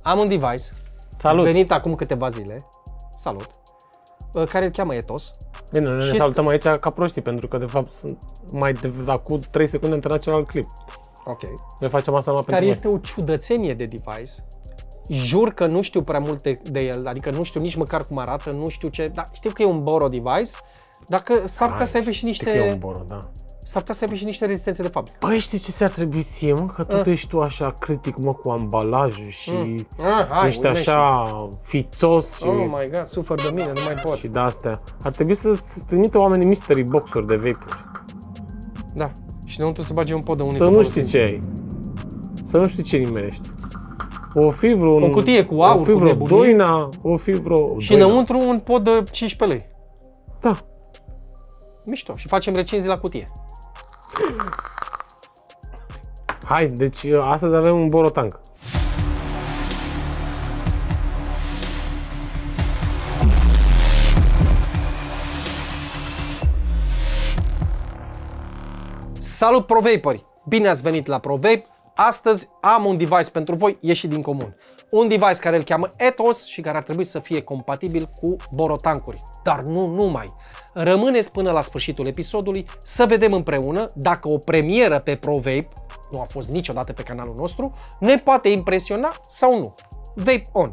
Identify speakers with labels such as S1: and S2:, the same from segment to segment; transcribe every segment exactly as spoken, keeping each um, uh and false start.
S1: Am un device.
S2: Salut.
S1: Venit acum câteva zile. Salut. Care îl cheamă Ethos.
S2: Bine, noi ne salutăm aici ca proștii, pentru că de fapt sunt mai de acum trei secunde am terminat celălalt clip.
S1: Ok.
S2: Noi facem asta numai pentru
S1: Care
S2: noi.
S1: este o ciudățenie de device. Jur că nu știu prea multe de el, adică nu știu nici măcar cum arată, nu știu ce, dar știu că e un Boro device, dacă s-ar putea să aibă și niște...
S2: Că e un Boro, da.
S1: S-ar putea să aibă și niște rezistențe de fabrică.
S2: Păi știi ce ți-ar trebui ție, mă? Că tot
S1: uh.
S2: ești tu așa critic, mă, cu ambalajul și
S1: mm. ah, hai,
S2: ești așa fițos și...
S1: Oh my god, sufăr de mine, nu mai pot.
S2: Și de-astea. Ar trebui să-ți trimită oamenii mystery box-uri de vape-uri.
S1: Da. Și înăuntru să bagi un pod de unic.
S2: Să nu știi ce ai. Să nu știi ce nimerești. O fi vreun...
S1: O cutie cu aur,
S2: o fi vreo
S1: cu
S2: doina, o fi vreo...
S1: Și doina. Înăuntru un pod de cincisprezece lei.
S2: Da.
S1: Mișto. Și facem recenzii la cutie.
S2: Hai, deci astăzi avem un Boro Tank.
S1: Salut ProVaperi! Bine ați venit la ProVape! Astăzi am un device pentru voi ieșit din comun. Un device care îl cheamă Ethos și care ar trebui să fie compatibil cu Boro tankuri. Dar nu numai. Rămâneți până la sfârșitul episodului să vedem împreună dacă o premieră pe ProVape, nu a fost niciodată pe canalul nostru, ne poate impresiona sau nu. Vape on!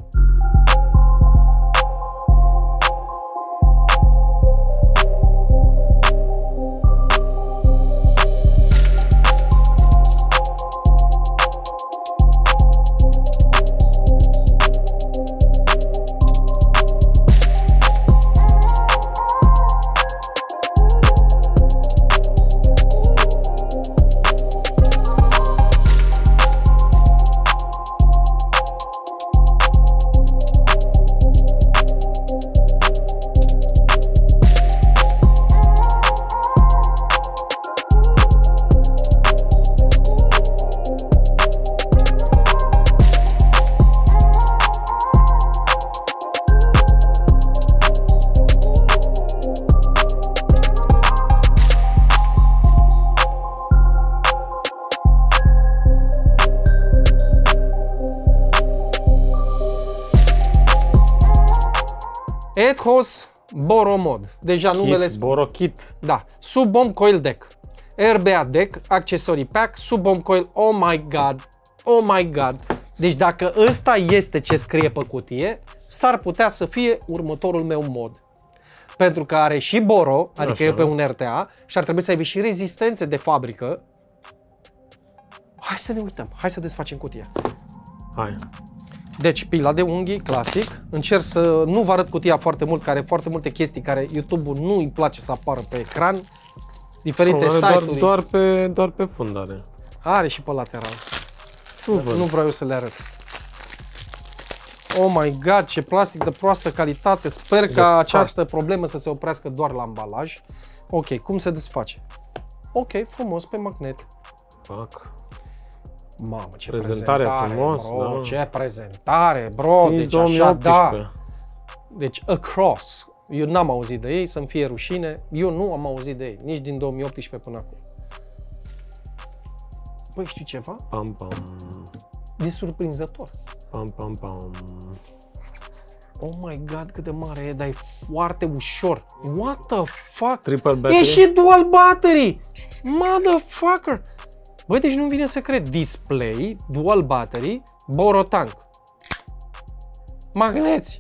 S1: Ethos Boro Mod. Deja numele spune.
S2: Boro Kit.
S1: Da. Sub-Bomb Coil Deck. R B A Deck, Accessory Pack, Sub-Bomb Coil. Oh my god. Oh my god. Deci dacă ăsta este ce scrie pe cutie, s-ar putea să fie următorul meu mod. Pentru că are și Boro, adică
S2: așa,
S1: e pe un R T A și ar trebui să aibă și rezistențe de fabrică. Hai să ne uităm. Hai să desfacem cutia.
S2: Hai.
S1: Deci, pila de unghii, clasic. Încerc să nu vă arăt cutia foarte mult, care are foarte multe chestii care YouTube-ul nu îi place să apară pe ecran. Diferite
S2: no,
S1: site-uri.
S2: Doar, doar, pe, doar pe fund are.
S1: Are și pe lateral.
S2: Nu,
S1: nu vreau eu să le arăt. Oh my god, ce plastic de proastă calitate. Sper ca această problemă să se oprească doar la ambalaj. Ok, cum se desface? Ok, frumos, pe magnet.
S2: Fac.
S1: Mamă, ce
S2: prezentare,
S1: prezentare
S2: frumos,
S1: bro,
S2: da.
S1: ce prezentare, bro,
S2: Since
S1: deci așa,
S2: douăzeci și optsprezece.
S1: da. Deci, Across, eu n-am auzit de ei, să-mi fie rușine, eu nu am auzit de ei, nici din două mii optsprezece până acum. Băi, știi ceva?
S2: Pam, pam.
S1: E surprinzător.
S2: Pam, pam, pam.
S1: Oh my god, cât de mare e, dar e foarte ușor. What the fuck?
S2: Triple battery.
S1: E și dual battery! Motherfucker! Băi, deci nu vine să cred. Display, dual battery, Boro tank. Magneți!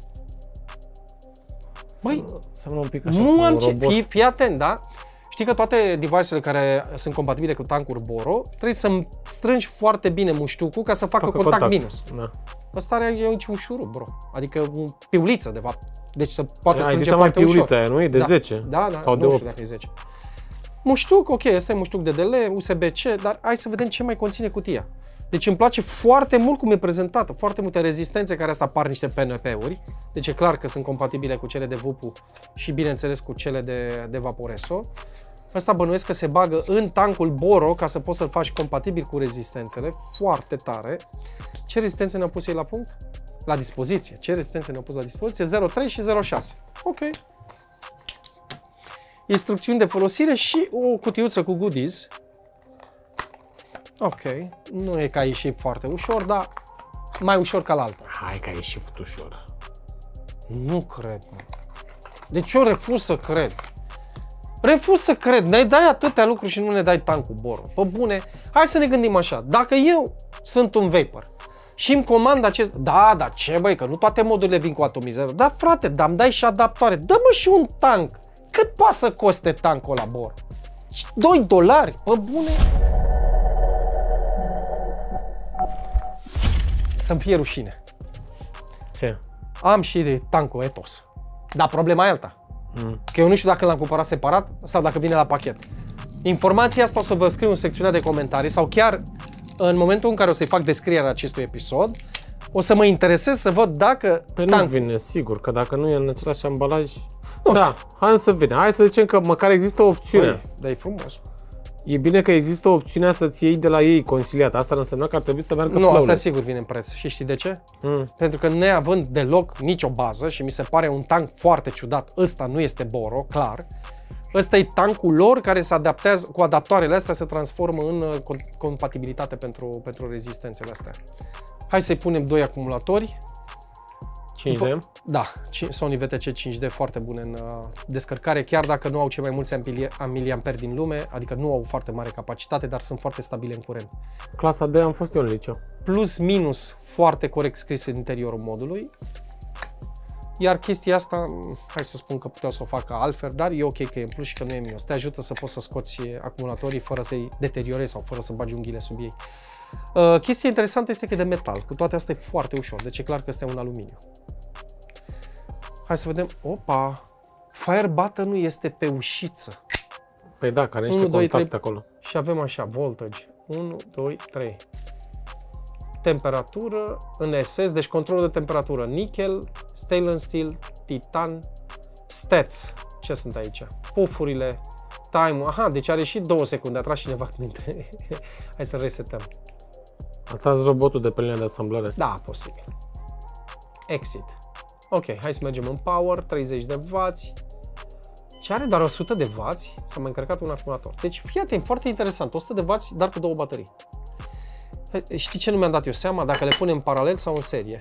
S1: Băi,
S2: seamănă un pic așa
S1: nu
S2: cu
S1: am
S2: un
S1: ce...
S2: robot.
S1: Fii, fii atent, da? Știi că toate device-urile care sunt compatibile cu tancuri Boro trebuie să strângi foarte bine muștucul ca să facă,
S2: Facă
S1: contact,
S2: contact
S1: minus.
S2: Da.
S1: Ăsta are aici un șurub, bro. Adică o piuliță, de fapt. Deci să poate
S2: Ai
S1: strânge
S2: mai
S1: foarte
S2: piulița
S1: ușor.
S2: aia, nu? E de
S1: da.
S2: zece?
S1: Da, da,
S2: sau
S1: nu
S2: de
S1: știu
S2: opt.
S1: dacă e zece. Muștuc, ok, ăsta e muștuc de D L, U S B C, dar hai să vedem ce mai conține cutia. Deci îmi place foarte mult cum e prezentată, foarte multe rezistențe care asta apar niște P N P-uri. Deci e clar că sunt compatibile cu cele de V U P U și bineînțeles cu cele de, de Vaporesso. Ăsta bănuiesc că se bagă în tancul Boro ca să poți să-l faci compatibil cu rezistențele, foarte tare. Ce rezistențe ne-au pus ei la punct? La dispoziție. Ce rezistențe ne-au pus la dispoziție? zero virgulă trei și zero virgulă șase. Ok. Instrucțiuni de folosire și o cutiuță cu goodies. Ok. Nu e ca ieșit foarte ușor, dar mai ușor ca la alta.
S2: Hai că ai shift ușor.
S1: Nu cred, mă. Deci eu refuz să cred. Refuz să cred. Ne dai atâtea lucruri și nu ne dai tancul Boro. Pe bune, hai să ne gândim așa. Dacă eu sunt un vapor și îmi comand acest... Da, dar ce băi, că nu toate modurile vin cu atomizare. Da, frate, dar îmi dai și adaptoare. Dă-mă și un tank. Cât poate să coste tancul la Boro? doi dolari? Pe bune? Să-mi fie rușine.
S2: Ce?
S1: Am și de tancul Ethos. Dar problema e alta.
S2: Mm.
S1: Că eu nu știu dacă l-am cumpărat separat sau dacă vine la pachet. Informația asta o să vă scriu în secțiunea de comentarii sau chiar în momentul în care o să-i fac descrierea acestui episod, o să mă interesez să văd dacă...
S2: Păi
S1: tank...
S2: nu vine, sigur, că dacă nu e în același ambalaj...
S1: Nu
S2: da, hai să vedem. Hai să zicem că măcar există o opțiune.
S1: Păi, dar e frumos.
S2: E bine că există opțiunea să-ți iei de la ei conciliat. Asta ar însemna că ar trebui să meargă
S1: Nu,
S2: flawless.
S1: asta sigur vine în preț. Și știi de ce?
S2: Mm.
S1: Pentru că neavând deloc nicio bază și mi se pare un tank foarte ciudat, ăsta nu este Boro, clar. Ăsta e tankul lor care se adaptează, cu adaptoarele astea se transformă în uh, compatibilitate pentru, pentru rezistențele astea. Hai să-i punem doi acumulatori.
S2: cinci D?
S1: Da, Sony V T C cinci D foarte bune în uh, descărcare, chiar dacă nu au cei mai mulți miliamperi din lume, adică nu au foarte mare capacitate, dar sunt foarte stabile în curent.
S2: Clasa D am fost eu în liceu.
S1: Plus minus foarte corect scris în interiorul modului. Iar chestia asta, hai să spun că puteau să o facă altfel, dar e ok că e în plus și că nu e minus. Te ajută să poți să scoți acumulatorii fără să-i deteriorezi sau fără să bagi unghiile sub ei. Uh, chestia interesantă este că e de metal, cu toate astea e foarte ușor, deci e clar că este un aluminiu. Hai să vedem, opa, fire button-ul este pe ușiță.
S2: Păi da, care niște contacte acolo.
S1: Și avem așa, voltage, unu, doi, trei. Temperatură, în S S, deci control de temperatură, nickel, stainless steel, titan, stats, ce sunt aici? Pufurile, time, aha, deci are și două secunde, a tras cineva dintre... Hai să resetăm.
S2: A tras robotul de pe linia de asamblare.
S1: Da, posibil. Exit. Ok, hai să mergem în power, treizeci de wați. Ce are doar o sută de wați? S-a mai încărcat un acumulator. Deci, fii atent, foarte interesant, o sută de wați, dar cu două baterii. Știi ce nu mi-am dat eu seama? Dacă le punem în paralel sau în serie?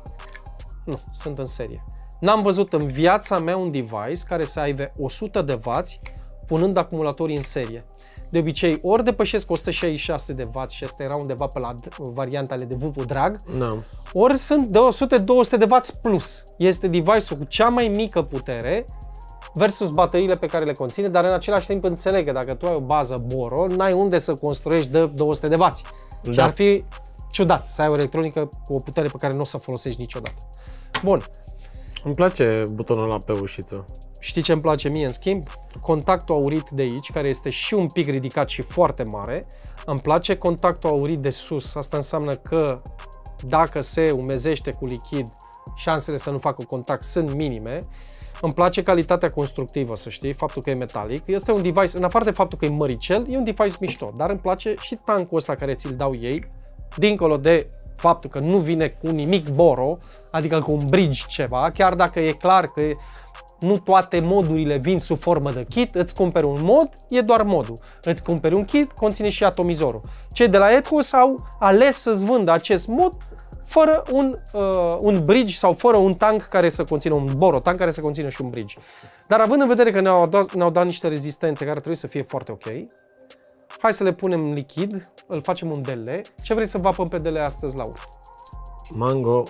S1: Nu, sunt în serie. N-am văzut în viața mea un device care să aibă o sută de wați punând acumulatorii în serie. De obicei, ori depășesc o sută șaizeci și șase de wați și asta era undeva pe la variantele de V P U drag,
S2: no.
S1: ori sunt de o sută două sute de wați plus. Este device-ul cu cea mai mică putere versus bateriile pe care le conține, dar în același timp înțeleg că dacă tu ai o bază Boro, n-ai unde să construiești de două sute de wați. Da. Și ar fi ciudat să ai o electronică cu o putere pe care nu o să folosești niciodată. Bun.
S2: Îmi place butonul ăla pe ușiță.
S1: Știi ce îmi place mie în schimb? Contactul aurit de aici, care este și un pic ridicat și foarte mare. Îmi place contactul aurit de sus. Asta înseamnă că dacă se umezește cu lichid, șansele să nu facă contact sunt minime. Îmi place calitatea constructivă, să știi, faptul că e metalic. Este un device, în afară de faptul că e măricel, e un device mișto, dar îmi place și tankul ăsta care ți-l dau ei, dincolo de faptul că nu vine cu nimic Boro, adică cu un bridge ceva, chiar dacă e clar că nu toate modurile vin sub formă de kit, îți cumperi un mod, e doar modul. Îți cumperi un kit, conține și atomizorul. Cei de la Ethos au ales să-ți vândă acest mod fără un, uh, un bridge sau fără un tank care să conțină un Boro, tank care să conțină și un bridge. Dar având în vedere că ne-au dat, ne-au dat niște rezistențe care trebuie să fie foarte ok, hai să le punem lichid, îl facem un D L. Ce vrei să vapăm pe D L astăzi, Laura?
S2: Mango,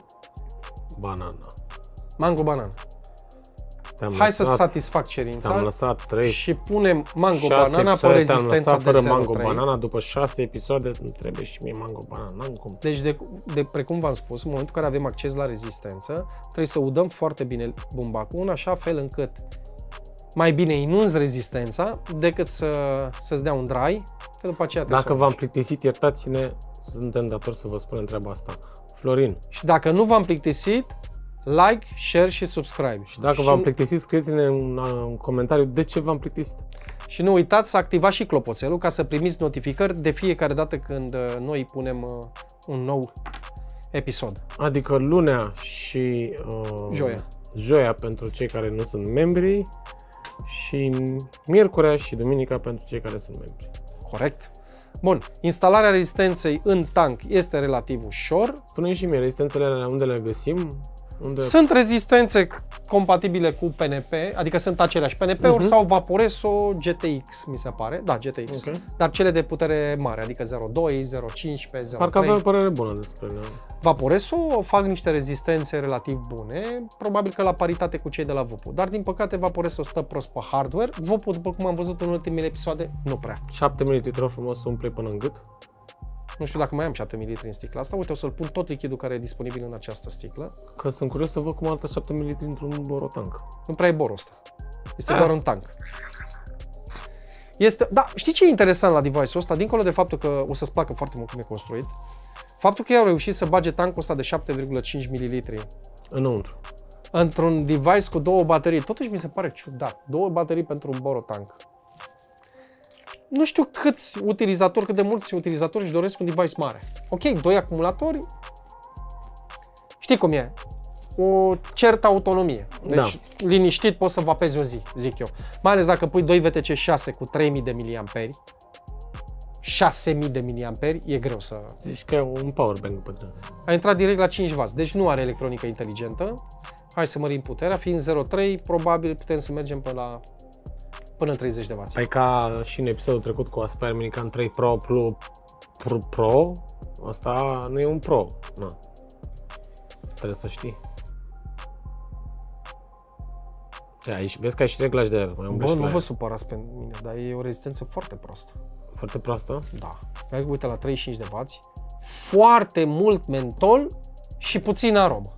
S2: banana.
S1: Mango, banana. Hai
S2: lăsat,
S1: să satisfac cerința.
S2: Am lăsat trei
S1: și punem mango, banana pe rezistența de
S2: fără
S1: zero
S2: mango,
S1: trei.
S2: banana, după șase episoade îmi trebuie și mie mango, banana. N-am cum.
S1: Deci, de, de, precum v-am spus, în momentul în care avem acces la rezistență, trebuie să udăm foarte bine bumbacul, în așa fel încât mai bine inunzi rezistența decât să, să-ți dea un dry, că după aceea
S2: Dacă v-am plictisit, iertați-ne, suntem datori să vă spunem treaba asta. Florin.
S1: Și dacă nu v-am plictisit, like, share și subscribe.
S2: Și dacă v-am plictisit, scrieți-ne în, în comentariu de ce v-am plictisit.
S1: Și nu uitați să activați și clopoțelul ca să primiți notificări de fiecare dată când noi punem un nou episod.
S2: Adică lunea și uh,
S1: joia.
S2: joia pentru cei care nu sunt membri și miercurea și duminica pentru cei care sunt membri.
S1: Corect. Bun, instalarea rezistenței în tank este relativ ușor.
S2: Spune-mi și mie, rezistențele alea unde le găsim? Unde...
S1: Sunt rezistențe compatibile cu P N P, adică sunt aceleași P N P-uri uh-huh. sau Vaporeso G T X, mi se pare. Da, G T X. Okay. Dar cele de putere mare, adică zero virgulă doi, zero virgulă cincisprezece, zero virgulă trei.
S2: Parcă avea o părere bună despre ele.
S1: Vaporeso fac niște rezistențe relativ bune, probabil că la paritate cu cei de la Vopu. Dar din păcate Vaporeso stă prost pe hardware. Vopu, după cum am văzut în ultimele episoade, nu prea.
S2: șapte mililitri frumos umple până în gât.
S1: Nu știu dacă mai am șapte mililitri în sticla asta. Uite, o să-l pun tot lichidul care e disponibil în această sticlă.
S2: Că sunt curios să văd cum arată șapte mililitri într-un borotank.
S1: Nu prea e borul ăsta. Este ah. doar un tank. Este, da, știi ce e interesant la device-ul ăsta? Dincolo de faptul că o să-ți placă foarte mult cum e construit, faptul că ei au reușit să bage tankul ăsta de șapte virgulă cinci mililitri
S2: înăuntru.
S1: Într-un device cu două baterii. Totuși mi se pare ciudat. Două baterii pentru un borotank. Nu știu câți utilizatori, cât de mulți utilizatori își doresc un device mare. Ok, doi acumulatori, știi cum e, o certă autonomie. Deci, da. liniștit poți să vapezi o zi, zic eu. Mai ales dacă pui doi V T C șase cu trei mii de miliamperi, șase mii de miliamperi, e greu să...
S2: Zici că e un powerbank pe tine.
S1: A intrat direct la cinci wați, deci nu are electronică inteligentă. Hai să mărim puterea, fiind zero virgulă trei, probabil putem să mergem pe la... până în treizeci de wați.
S2: Ai ca și în episodul trecut cu Aspire Minican trei Pro Pro, Pro, Pro, asta nu e un Pro, nu. Trebuie să știi. Ce, aici, vezi că ai și reglaj de aer, mai
S1: Bă, nu vă supărați pe mine, dar e o rezistență foarte proastă.
S2: Foarte proastă?
S1: Da. Merg, uite, la treizeci și cinci de wați, foarte mult mentol și puțin aromă.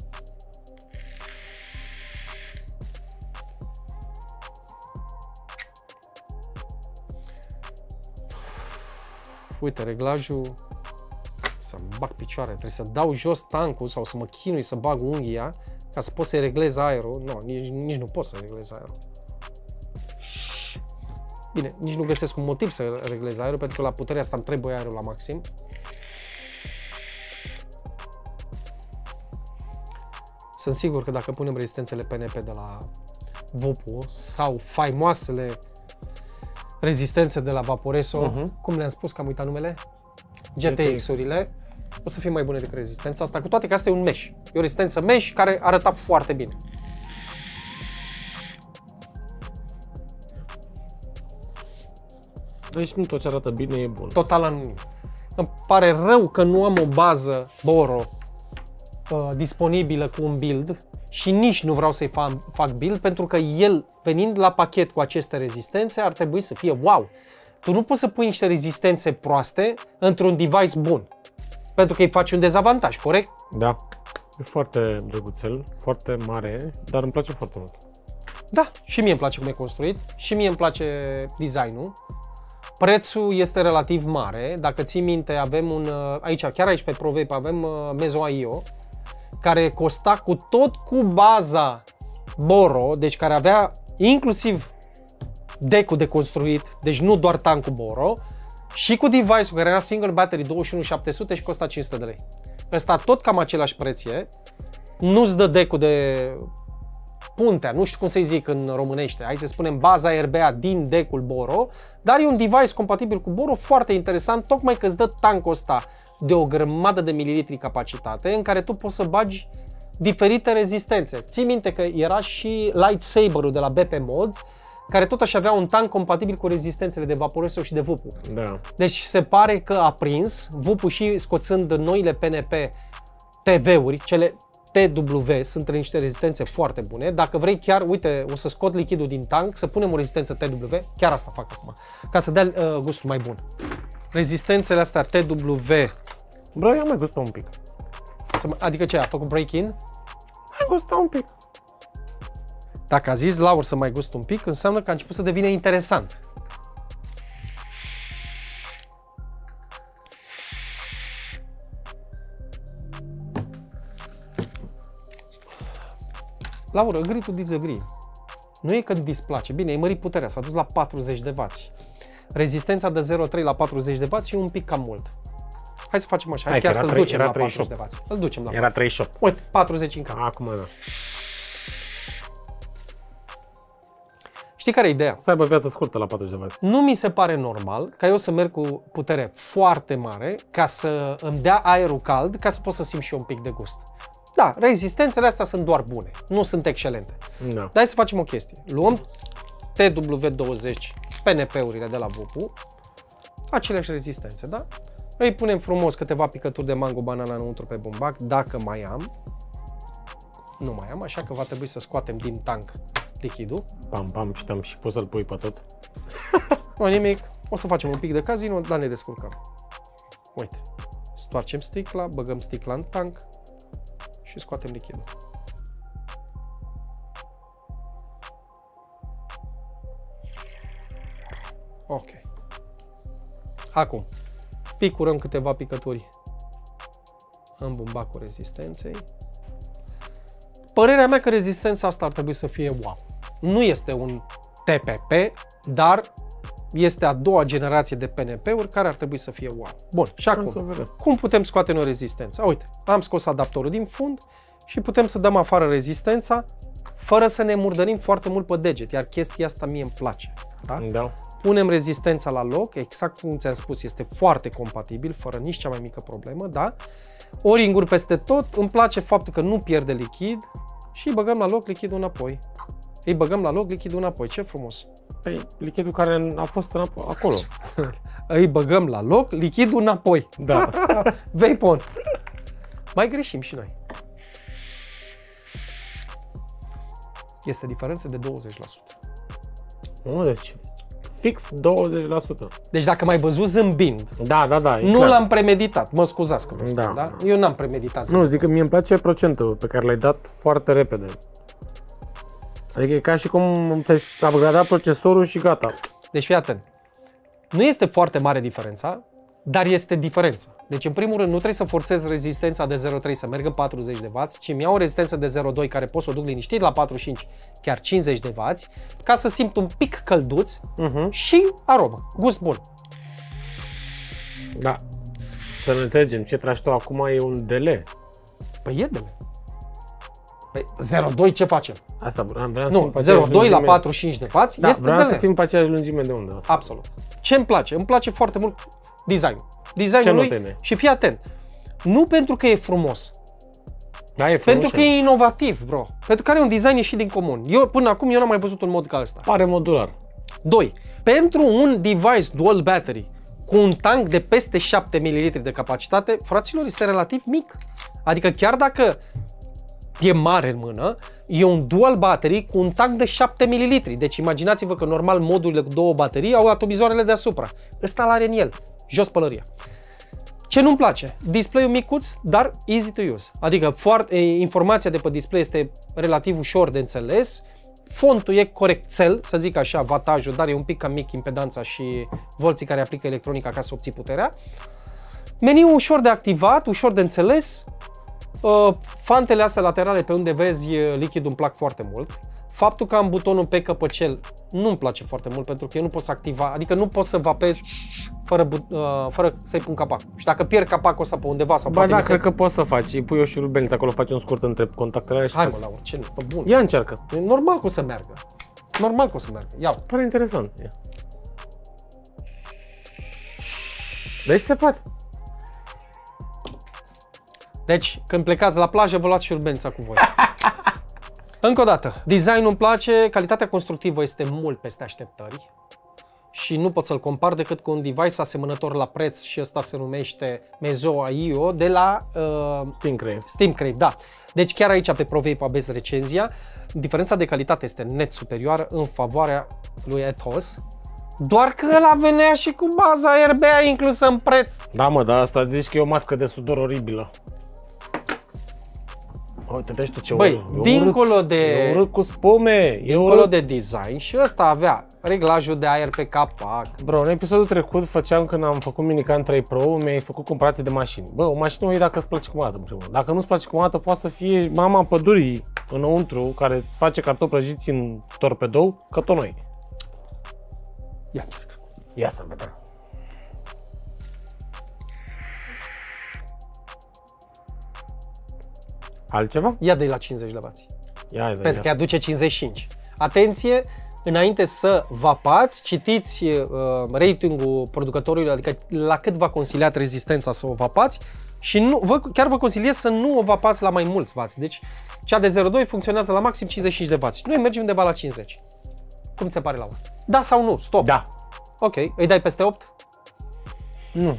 S1: Uite, reglajul, să-mi bag picioare, trebuie să dau jos tancul sau să mă chinui să bag unghia ca să pot să reglez aerul. Nu, nici, nici nu pot să reglez aerul. Bine, nici nu găsesc un motiv să reglez aerul, pentru că la puterea asta îmi trebuie aerul la maxim. Sunt sigur că dacă punem rezistențele P N P de la Vopu sau faimoasele rezistențe de la Vaporeso, uh-huh. cum le-am spus, că am uitat numele, G T X-urile, o să fie mai bune decât rezistența asta, cu toate că asta e un mesh. E o rezistență mesh care arăta foarte bine.
S2: Deci nu tot ce arată bine e bun.
S1: Total anonim. Îmi pare rău că nu am o bază Boro uh, disponibilă cu un build și nici nu vreau să-i fac, fac build, pentru că el, venind la pachet cu aceste rezistențe, ar trebui să fie wow. Tu nu poți să pui niște rezistențe proaste într-un device bun, pentru că îi faci un dezavantaj, corect?
S2: Da. E foarte drăguțel, foarte mare, dar îmi place foarte mult.
S1: Da, și mie îmi place cum e construit, și mie îmi place designul. Prețul este relativ mare. Dacă ții minte, avem un, aici, chiar aici pe ProVape avem Mezo I O, care costa cu tot cu baza Boro, deci care avea inclusiv deck-ul de construit, deci nu doar tankul Boro, și cu device-ul care era single battery douăzeci și unu șapte sute și costa cinci sute de lei. Ăsta tot cam același preț e, nu-ți dă deck-ul de puntea, nu știu cum să-i zic în românește, hai să spunem baza R B A din deck-ul Boro, dar e un device compatibil cu Boro foarte interesant, tocmai că îți dă tankul ăsta de o grămadă de mililitri capacitate, în care tu poți să bagi diferite rezistențe. Ții minte că era și Lightsaber-ul de la B P Mods, care tot așa avea un tank compatibil cu rezistențele de Vaporeso și de Vopu.
S2: Da.
S1: Deci se pare că a prins, Vopu și scoțând noile P N P T V-uri, cele T W, sunt niște rezistențe foarte bune. Dacă vrei chiar, uite, o să scot lichidul din tank, să punem o rezistență T W, chiar asta fac acum, ca să dea uh, gustul mai bun. Rezistențele astea T W.
S2: Bro, eu mai gustă un pic.
S1: Adică ce, a făcut break-in?
S2: Mai gustă un pic.
S1: Dacă a zis Laur să mai gust un pic, înseamnă că a început să devină interesant. Laur, agree to disagree. Nu e că îmi displace. Bine, e mărit puterea, s-a dus la patruzeci de wați. Rezistența de zero virgulă trei la patruzeci de wați e un pic cam mult. Hai să facem așa, hai chiar să-l ducem la patruzeci de wați. Îl ducem la
S2: era treizeci și opt.
S1: Uite, patruzeci în cap.
S2: Acum da.
S1: Știi care e ideea?
S2: Să aibă viață scurtă la patruzeci de wați.
S1: Nu mi se pare normal ca eu să merg cu putere foarte mare ca să îmi dea aerul cald, ca să pot să simt și eu un pic de gust. Da, rezistențele astea sunt doar bune, nu sunt excelente.
S2: Da.
S1: Dar hai să facem o chestie. Luăm T W douăzeci P N P-urile de la Vupu, aceleași rezistențe, da? Îi punem frumos câteva picături de mango banana înăuntru pe bumbac, dacă mai am. Nu mai am, așa că va trebui să scoatem din tank lichidul.
S2: Pam, pam, și tam și poți să-l pui pe tot.
S1: Nu nimic, o să facem un pic de casino, dar ne descurcăm. Uite, stoarcem sticla, băgăm sticla în tank și scoatem lichidul. Ok. Acum, picurăm câteva picături în bumbacul rezistenței. Părerea mea că rezistența asta ar trebui să fie wow. Nu este un T P P, dar este a doua generație de P N P-uri care ar trebui să fie wow. Bun, și acum, cum putem scoate noi rezistența? Uite, am scos adaptorul din fund și putem să dăm afară rezistența fără să ne murdărim foarte mult pe deget, iar chestia asta mie îmi place. Da?
S2: Da.
S1: Punem rezistența la loc, exact cum ți-am spus, este foarte compatibil, fără nici cea mai mică problemă, da? O-ring-uri peste tot, îmi place faptul că nu pierde lichid și îi băgăm la loc lichidul înapoi. Îi băgăm la loc lichidul înapoi, ce frumos!
S2: Păi, lichidul care a fost acolo.
S1: Îi băgăm la loc lichidul înapoi.
S2: Da.
S1: Vapon. Mai greșim și noi. Este diferență de douăzeci la sută.
S2: Nu, deci fix douăzeci la sută.
S1: Deci dacă m-ai văzut zâmbind,
S2: da, da, da,
S1: nu l-am premeditat. Mă scuzați că mă spun,
S2: da.
S1: da? Eu n-am premeditat.
S2: Nu, zic că mie îmi place procentul pe care l-ai dat foarte repede. Adică e ca și cum ți-ai upgradat procesorul și gata.
S1: Deci fii atent. Nu este foarte mare diferența, dar este diferență. Deci în primul rând nu trebuie să forțez rezistența de zero virgulă trei să merg în patruzeci de wați, ci îmi iau o rezistență de zero virgulă doi care pot să o duc liniștit la patruzeci și cinci, chiar cincizeci de wați, ca să simt un pic călduț uh-huh. și aromă, gust bun.
S2: Da. Să ne înțelegem, ce tragi tu acum e un D L.
S1: Păi e D L. Păi zero virgulă doi ce facem?
S2: Asta vreau, vreau
S1: nu,
S2: să
S1: zero virgulă doi la patruzeci și cinci de wați
S2: da,
S1: este
S2: vreau
S1: D L.
S2: să fim pe aceeași lungime de undă.
S1: Absolut. Ce îmi place? Îmi place foarte mult design-ul. Designul lui și fii atent. Nu pentru că e frumos.
S2: Da, e frumos.
S1: Pentru că e inovativ, bro. Pentru că are un design ieșit din comun. Eu până acum eu n-am mai văzut un mod ca ăsta.
S2: Pare modular.
S1: doi. Pentru un device dual battery cu un tank de peste șapte mililitri de capacitate, fraților, este relativ mic. Adică chiar dacă e mare în mână, e un dual battery cu un tank de șapte mililitri. Deci imaginați-vă că normal modurile cu două baterii au atomizoarele deasupra. Ăsta l-are în el. Jos pălăria. Ce nu-mi place? Display-ul micuț, dar easy to use. Adică foarte, informația de pe display este relativ ușor de înțeles. Fontul e corecțel, să zic așa, watajul, dar e un pic cam mic impedanța și volții care aplică electronica ca să obții puterea. Meniul ușor de activat, ușor de înțeles. Fantele astea laterale pe unde vezi lichidul îmi plac foarte mult. Faptul că am butonul pe căpăcel nu-mi place foarte mult pentru că eu nu pot să activa, adică nu pot să vapez fără, uh, fără să-i pun capac. Și dacă pierd capacul ăsta pe undeva sau
S2: ba da,
S1: se...
S2: cred că poți să faci. Îi pui o șurubelniță acolo, faci un scurt între contactele și
S1: hai mă, Laur, ce pe bun.
S2: Ia încearcă.
S1: E normal că o să meargă. Normal că o să meargă. Ia.
S2: Pare interesant. Ia. Deci se poate.
S1: Deci, când plecați la plajă, vă luați șurubelnița cu voi. Încă o dată, designul îmi place, calitatea constructivă este mult peste așteptări și nu pot să-l compar decât cu un device asemănător la preț și ăsta se numește Meizu A I O de la uh,
S2: Steamcrave.
S1: Steamcrave, da. Deci chiar aici pe ProVape aveți recenzia. Diferența de calitate este net superioară în favoarea lui Ethos. Doar că ăla venea și cu baza R B A inclusă în preț.
S2: Da mă, dar asta zici că e o mască de sudor oribilă. Uite, vezi tu ce
S1: Băi,
S2: urât.
S1: dincolo
S2: urât.
S1: de...
S2: E urât cu spume, e
S1: dincolo
S2: urât.
S1: de design și ăsta avea reglajul de aer pe capac.
S2: Bro, în episodul trecut făceam când am făcut Minican trei Pro, mi-ai făcut comparație de mașini. Bă, o mașină o iei dacă îți place cum arată, în primul rând. Dacă nu-ți place cum arată, poate să fie mama pădurii înăuntru, care îți face cartofi prăjiți în torpedou, că tot noi.
S1: Ia încercă.
S2: Ia să vedem. Altceva?
S1: Ia de la cincizeci de wați.
S2: Ia, ia,
S1: Pentru că aduce cincizeci și cinci. Atenție, înainte să vapați, citiți uh, ratingul producătorului, adică la cât v-a consiliat rezistența să o vapați și nu, vă, chiar vă consiliez să nu o vapați la mai mulți wați. Deci cea de zero virgulă doi funcționează la maxim cincizeci și cinci de wați. Noi mergem undeva la cincizeci. Cum ți se pare, Laura? Da sau nu? Stop.
S2: Da.
S1: Ok. Îi dai peste opt?
S2: Nu.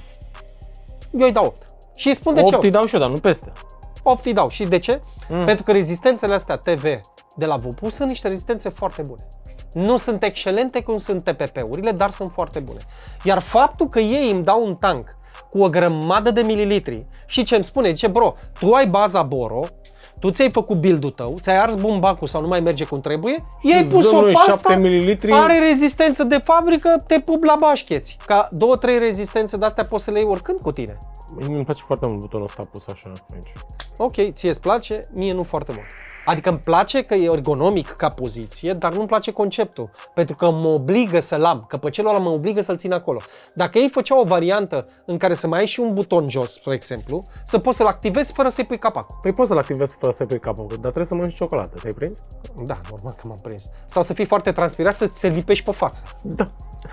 S1: Eu îi dau opt. Și îi spun de ce
S2: opt îi dau și eu, dar nu peste.
S1: opt îi dau. Și de ce?
S2: Mm.
S1: Pentru că rezistențele astea T V de la V U P U sunt niște rezistențe foarte bune. Nu sunt excelente cum sunt T P P-urile, dar sunt foarte bune. Iar faptul că ei îmi dau un tank cu o grămadă de mililitri și ce îmi spune, zice, bro, tu ai baza Boro, tu ți-ai făcut build-ul tău, ți-ai ars bumbacul sau nu mai merge cum trebuie, i-ai pus-o pe asta,
S2: mililitri...
S1: are rezistență de fabrică, te pup la bașcheți. Ca două, trei rezistențe de-astea poți să le iei oricând cu tine.
S2: Mie îmi place foarte mult butonul ăsta pus așa aici.
S1: Ok, ție îți place, mie nu foarte mult. Adică îmi place că e ergonomic ca poziție, dar nu-mi place conceptul. Pentru că mă obligă să-l am, că pe celălalt mă obligă să-l țin acolo. Dacă ei făceau o variantă în care să mai ai și un buton jos, spre exemplu, să poți să-l activezi fără să-i pui capacul.
S2: Păi poți să-l activezi fără să-i pui capacul, dar trebuie să mănânci ciocolată, te-ai prins?
S1: Da, normal că m-am prins. Sau să fii foarte transpirat, să se lipești pe față.
S2: Da.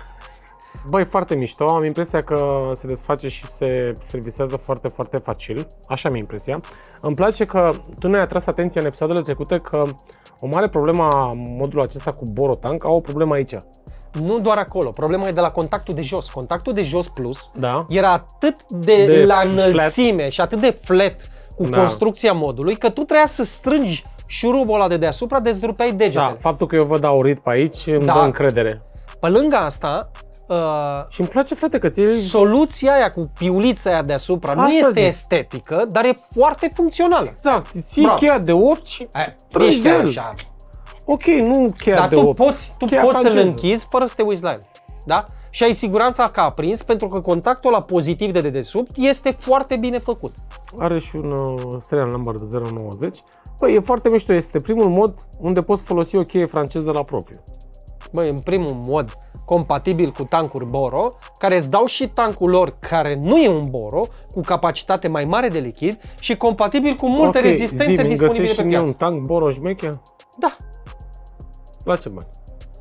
S2: Băi, foarte mișto, am impresia că se desface și se servisează foarte, foarte facil, așa mi-e impresia. Îmi place că tu ne-ai atras atenția în episoadele trecute că o mare problemă a modului acesta cu Boro Tank au o problemă aici.
S1: Nu doar acolo, problema e de la contactul de jos. Contactul de jos plus
S2: da.
S1: era atât de,
S2: de
S1: la înălțime
S2: flat.
S1: și atât de flat cu da. construcția modului, că tu trebuia să strângi șurubul ăla de deasupra, dezdrupeai degetele.
S2: Da, faptul că eu văd aurit pe aici îmi
S1: da.
S2: dă încredere.
S1: Pe lângă asta, Uh,
S2: și îmi place, frate, că ți
S1: soluția aia cu piulița aia deasupra asta nu este zic. estetică, dar e foarte funcțională.
S2: Exact, ții cheia de opt și
S1: treci de așa.
S2: Ok, nu cheia
S1: dar
S2: de
S1: tu
S2: opt.
S1: poți, tu poți să-l închizi fără să te uiți la el. Da? Și ai siguranța că a prins, pentru că contactul ăla pozitiv de dedesubt este foarte bine făcut.
S2: Are și un uh, serial number de zero nouăzeci. Păi, e foarte mișto, este primul mod unde poți folosi o cheie franceză la propriu.
S1: Băi, în primul mod compatibil cu tancuri Boro, care îți dau și tancul lor, care nu e un Boro, cu capacitate mai mare de lichid și compatibil cu multe okay, rezistențe
S2: zi,
S1: disponibile pe piață.
S2: un tank Boro șmecher?
S1: Da.
S2: La ce bani?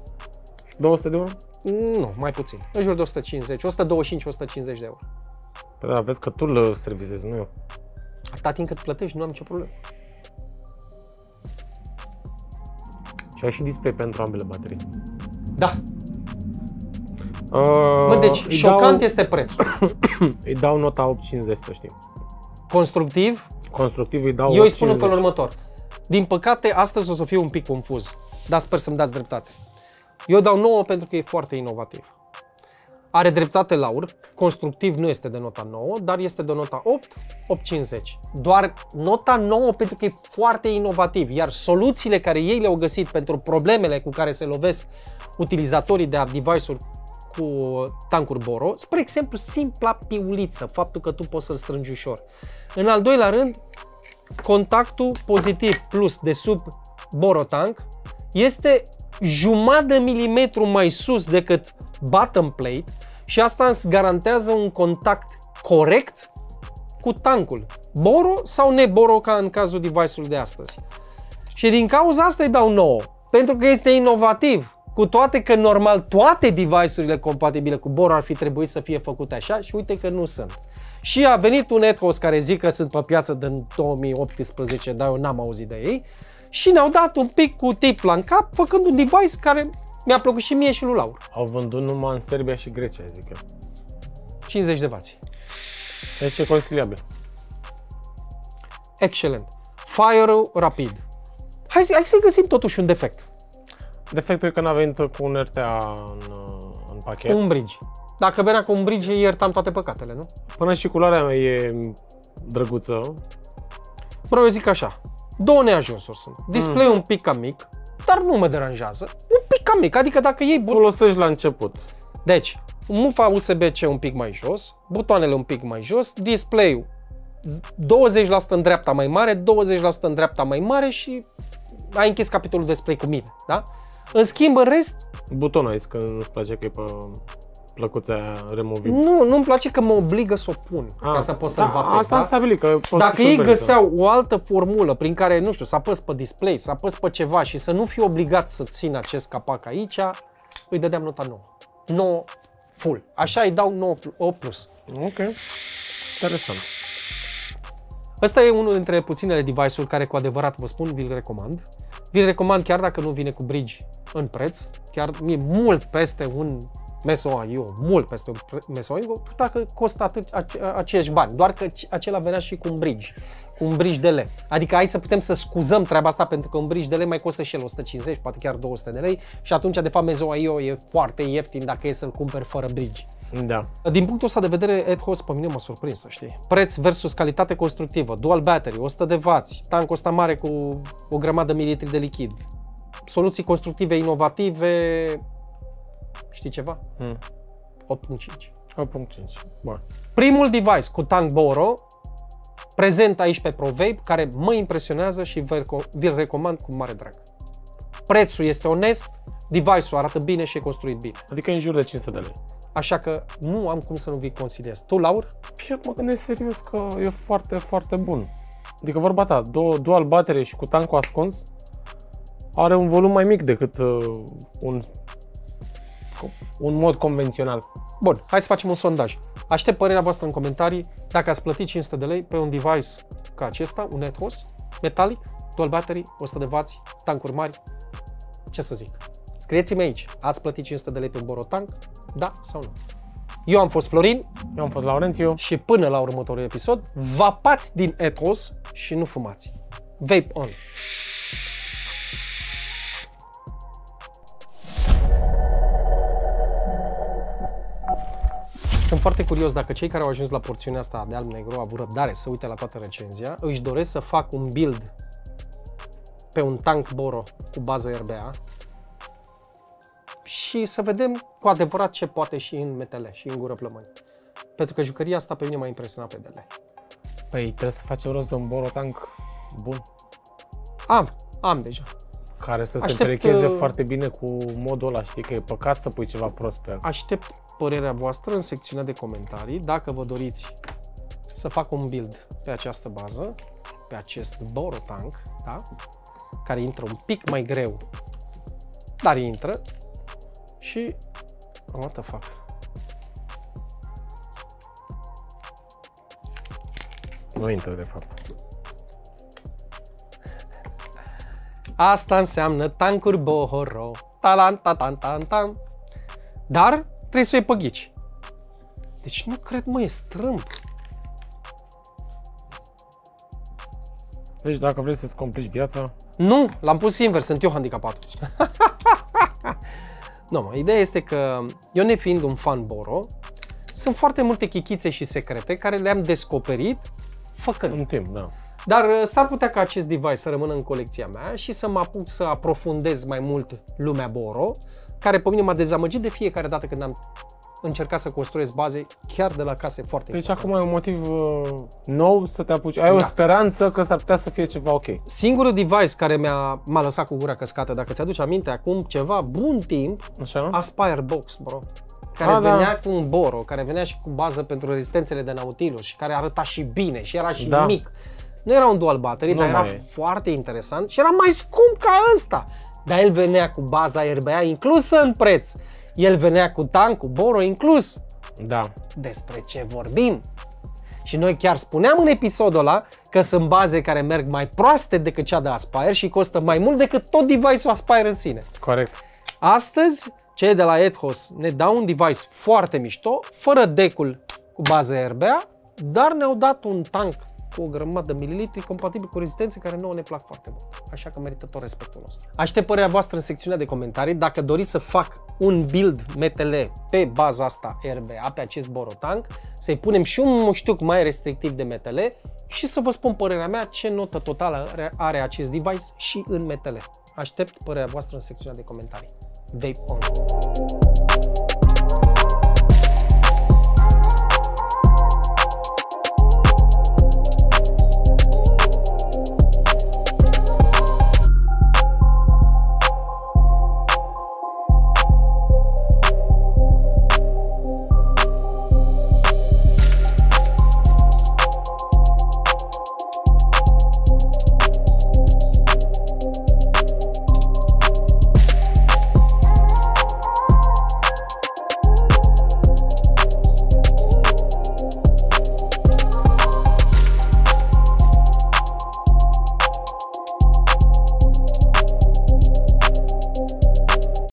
S2: două sute de euro?
S1: Nu, mai puțin. În jur de o sută cincizeci, o sută douăzeci și cinci - o sută cincizeci de euro.
S2: Păi da, vezi că tu îl servizezi, nu eu.
S1: Atâta timp cât plătești, nu am nicio problemă.
S2: Și ai și display pentru ambele baterii.
S1: Da.
S2: Uh,
S1: Bă, deci, șocant dau... este prețul.
S2: Îi dau nota opt cincizeci, să știi.
S1: Constructiv?
S2: Constructiv îi dau
S1: Eu îi spun în felul următor. Din păcate, astăzi o să fiu un pic confuz, dar sper să-mi dați dreptate. Eu dau nouă pentru că e foarte inovativ. Are dreptate Laur, constructiv nu este de nota nouă, dar este de nota opt, opt cincizeci. Doar nota nouă pentru că e foarte inovativ, iar soluțiile care ei le-au găsit pentru problemele cu care se lovesc utilizatorii de device-uri cu tancuri Boro, spre exemplu, simpla piuliță, faptul că tu poți să-l strângi ușor. În al doilea rând, contactul pozitiv plus de sub Boro Tank este jumătate de milimetru mai sus decât bottom plate și asta îți garantează un contact corect cu tancul, Boro sau ne-Boro ca în cazul device-ului de astăzi. Și din cauza asta îi dau nouă, pentru că este inovativ, cu toate că normal toate device-urile compatibile cu Boro ar fi trebuit să fie făcute așa și uite că nu sunt. Și a venit un Ethos care zic că sunt pe piață din două mii optsprezece, dar eu n-am auzit de ei, și ne-au dat un pic cu tifla în cap, făcând un device care mi-a plăcut și mie și lui Laur.
S2: Au vândut numai în Serbia și Grecia, zic eu.
S1: cincizeci de wați.
S2: Deci e conciliabil.
S1: Excelent. Fire-ul rapid. Hai, hai să găsim totuși un defect.
S2: Defectul e că n-a venit cu un R T A în, în pachet.
S1: Un bridge. Dacă venea cu un bridge, iertam toate păcatele, nu?
S2: Până și culoarea mea e drăguță.
S1: Bro, eu zic așa. Două neajunsuri sunt. Display-ul mm. un pic cam mic, dar nu mă deranjează. Un pic cam mic, adică dacă iei... But...
S2: Folosești la început.
S1: Deci, mufa U S B C un pic mai jos, butoanele un pic mai jos, display-ul douăzeci la sută în dreapta mai mare, douăzeci la sută în dreapta mai mare și ai închis capitolul display cu mine, da? În schimb, în rest...
S2: Butonul ăsta, că nu-ți place că e pe, plăcuța aia removită.
S1: Nu, nu-mi place că mă obligă să o pun,
S2: A,
S1: ca să pot să-l
S2: da,
S1: vapez.
S2: asta am
S1: Da?
S2: stabilit, că
S1: Dacă ei găseau o altă formulă prin care, nu știu, să apăs pe display, să apăs pe ceva și să nu fiu obligat să țin acest capac aici, îi dădeam nota nouă. nouă full. Așa îi dau nouă, opt plus.
S2: Ok, interesant.
S1: Ăsta e unul dintre puținele device-uri care cu adevărat vă spun, vi-l recomand. Vi-l recomand chiar dacă nu vine cu bridge în preț, chiar e mult peste un M S O I O, mult peste un M S O I O, dacă costă atât, ace, aceiași bani, doar că acela venea și cu un bridge, cu un bridge de lei. Adică hai să putem să scuzăm treaba asta pentru că un bridge de lei mai costă și el o sută cincizeci, poate chiar două sute de lei și atunci de fapt M S O I O e foarte ieftin dacă e să-l cumperi fără bridge.
S2: Da.
S1: Din punctul ăsta de vedere, Edhos pe mine m-a surprins, să știi. Preț versus calitate constructivă, dual battery, o sută de wați, tancul ăsta mare cu o grămadă de mililitri de lichid. Soluții constructive inovative, știi ceva?
S2: Hmm.
S1: opt virgulă cinci.
S2: opt virgulă cinci. Bun.
S1: Primul device cu tank Boro, prezent aici pe ProVape, care mă impresionează și vi-l recomand cu mare drag. Prețul este onest, device-ul arată bine și e construit bine.
S2: Adică în jur de cinci sute de lei.
S1: Așa că nu am cum să nu vi consiliez. Tu, Laur?
S2: Eu mă gândesc serios că e foarte, foarte bun. Adică vorba ta, dual battery și cu tancul ascuns, are un volum mai mic decât uh, un, un mod convențional.
S1: Bun, hai să facem un sondaj. Aștept părerea voastră în comentarii dacă ați plătit cinci sute de lei pe un device ca acesta, un Edhos, metalic, dual battery, o sută de wați, tancuri mari. Ce să zic? Scrieți-mi aici, ați plătit cinci sute de lei pe un Boro tank? Da sau nu? Eu am fost Florin.
S2: Eu am fost Laurențiu.
S1: Și până la următorul episod, vapați din Edhos și nu fumați. Vape on! Sunt foarte curios dacă cei care au ajuns la porțiunea asta de alb-negru au avut răbdare să uite la toată recenzia, își doresc să fac un build pe un tank Boro cu bază R B A și să vedem cu adevărat ce poate și în metele și în gură plămâni. Pentru că jucăria asta pe mine m-a impresionat pe D L.
S2: Păi trebuie să facem rost de un Boro tank bun.
S1: Am, am deja.
S2: Care să
S1: Aștept,
S2: se perecheze
S1: uh...
S2: foarte bine cu modul ăla, știi că e păcat să pui ceva prost pe el.
S1: Aștept părerea voastră în secțiunea de comentarii, dacă vă doriți să fac un build pe această bază, pe acest Boro tank, da? Care intră un pic mai greu, dar intră și... what the fuck?
S2: Nu intră de fapt.
S1: Asta înseamnă tancuri Boro, talan, tatan, tan, tan. Dar trebuie să o iei pe ghici. Deci nu cred, mă, e strâmb.
S2: Deci dacă vrei să-ți complici viața...
S1: Nu, l-am pus invers, sunt eu handicapatul. Nu, mă, ideea este că eu, nefiind un fan Boro, sunt foarte multe chichițe și secrete care le-am descoperit făcând.
S2: În timp, da.
S1: Dar s-ar putea ca acest device să rămână în colecția mea și să mă apuc să aprofundez mai mult lumea Boro, care pe mine m-a dezamăgit de fiecare dată când am încercat să construiesc baze chiar de la case foarte
S2: Deci
S1: importante.
S2: acum ai un motiv uh, nou să te apuci. Ai
S1: Da.
S2: o speranță că s-ar putea să fie ceva ok.
S1: Singurul device care mi-a m-a lăsat cu gura căscată, dacă ți-aduci aminte, acum ceva bun timp,
S2: Așa?
S1: Aspire Box, bro. Care
S2: A,
S1: venea
S2: da.
S1: cu un Boro, care venea și cu bază pentru rezistențele de Nautilus și care arăta și bine și era și
S2: Da.
S1: mic. Nu era un dual battery,
S2: Nu
S1: dar era
S2: mai e.
S1: foarte interesant și era mai scump ca ăsta. Dar el venea cu baza R B A inclusă în preț. El venea cu tancul Boro inclus.
S2: Da.
S1: Despre ce vorbim? Și noi chiar spuneam în episodul ăla că sunt baze care merg mai proaste decât cea de Aspire și costă mai mult decât tot device-ul Aspire în sine.
S2: Corect.
S1: Astăzi, cei de la Edhos ne dau un device foarte mișto, fără deck-ul cu bază R B A, dar ne-au dat un tank cu o grămadă de mililitri compatibil cu rezistențe care nouă ne plac foarte mult. Așa că merită tot respectul nostru. Aștept părerea voastră în secțiunea de comentarii. Dacă doriți să fac un build M T L pe baza asta R B A, pe acest Boro tank, să-i punem și un muștiuc mai restrictiv de M T L și să vă spun părerea mea ce notă totală are acest device și în M T L. Aștept părerea voastră în secțiunea de comentarii. Vape on!